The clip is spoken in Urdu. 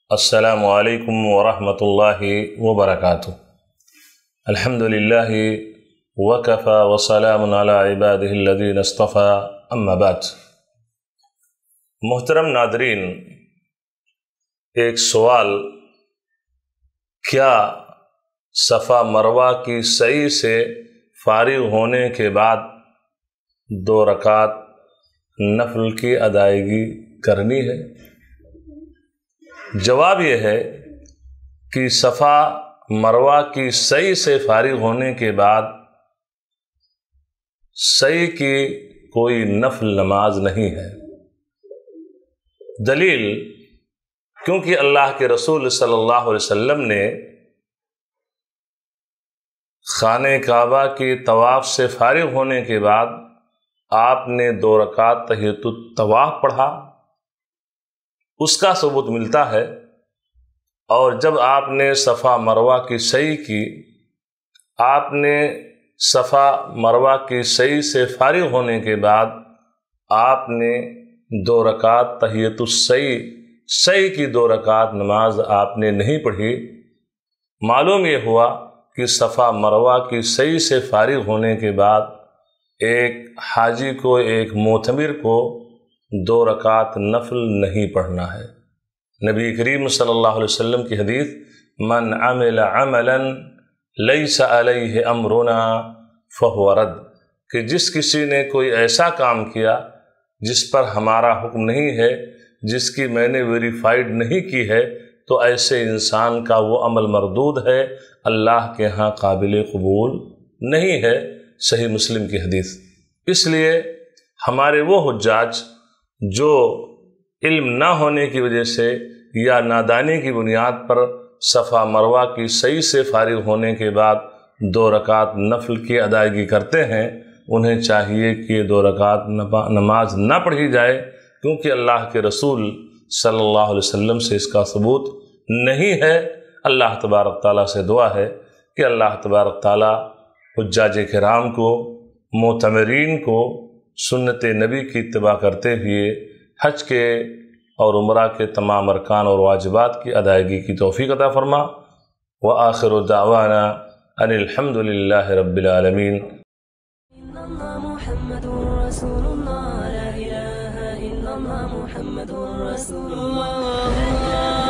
السلام علیکم ورحمۃ اللہ وبرکاتہ۔ الحمدللہ وکفی وسلام علی عبادہ الذین اصطفی، اما بعد۔ محترم ناظرین، ایک سوال، کیا صفا مروہ کی سعی سے فارغ ہونے کے بعد 2 رکعت نفل کی ادائیگی کرنی ہے؟ جواب یہ ہے کہ صفا مروہ کی سعی سے فارغ ہونے کے بعد سعی کی کوئی نفل نماز نہیں ہے۔ دلیل، کیونکہ اللہ کے رسول صلی اللہ علیہ وسلم نے خانہ کعبہ کی طواف سے فارغ ہونے کے بعد آپ نے 2 رکعت تحیۃ الطواف پڑھا، اس کا ثبوت ملتا ہے۔ اور جب آپ نے صفا مروہ کی سعی کی، آپ نے صفا مروہ کی سعی سے فارغ ہونے کے بعد آپ نے 2 رکعت تحیۃ السعی کی 2 رکعت نماز آپ نے نہیں پڑھی۔ معلوم یہ ہوا کہ صفا مروہ کی سعی سے فارغ ہونے کے بعد ایک حاجی کو، ایک معتمر کو 2 رکعت نفل نہیں پڑھنا ہے۔ نبی کریم صلی اللہ علیہ وسلم کی حدیث، من عمل عملا لیس علیہ امرنا فہو رد، کہ جس کسی نے کوئی ایسا کام کیا جس پر ہمارا حکم نہیں ہے، جس کی میں نے ویریفائڈ نہیں کی ہے، تو ایسے انسان کا وہ عمل مردود ہے، اللہ کے ہاں قابل قبول نہیں ہے۔ صحیح مسلم کی حدیث۔ اس لیے ہمارے وہ حجاج جو علم نہ ہونے کی وجہ سے یا نادانی کی بنیاد پر صفا مروہ کی سعی سے فارغ ہونے کے بعد 2 رکعت نفل کی ادائیگی کرتے ہیں، انہیں چاہیے کہ یہ 2 رکعت نماز نہ پڑھی جائے، کیونکہ اللہ کے رسول صلی اللہ علیہ وسلم سے اس کا ثبوت نہیں ہے۔ اللہ تبارک تعالیٰ سے دعا ہے کہ اللہ تبارک تعالیٰ حجاج کرام کو، معتمرین کو سنت نبی کی اتباع کرتے ہوئے حج کے اور عمرہ کے تمام ارکان اور واجبات کی ادائیگی کی توفیق عطا فرما۔ وآخر دعوانا ان الحمد للہ رب العالمین۔ محمد رسول اللہ، لا الہ الا اللہ، محمد رسول اللہ۔